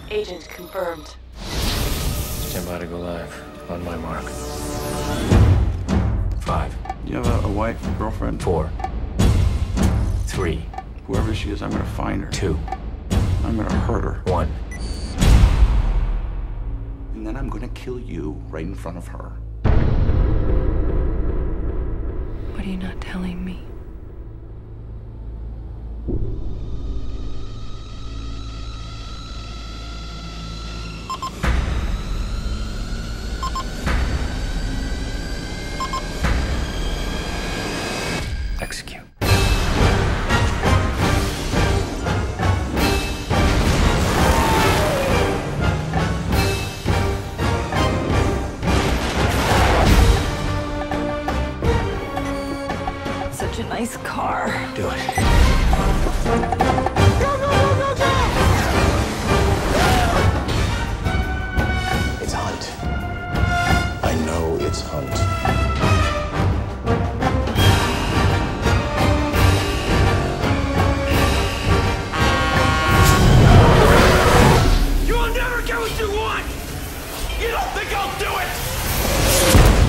Agent confirmed. Stand by to go live. On my mark. 5. You have a wife, a girlfriend? 4. 3. Whoever she is, I'm gonna find her. 2. I'm gonna hurt her. 1. And then I'm gonna kill you right in front of her. What are you not telling me? Execute. Such a nice car. Do it. It's Hunt. I know it's Hunt. You will never get what you want! You don't think I'll do it?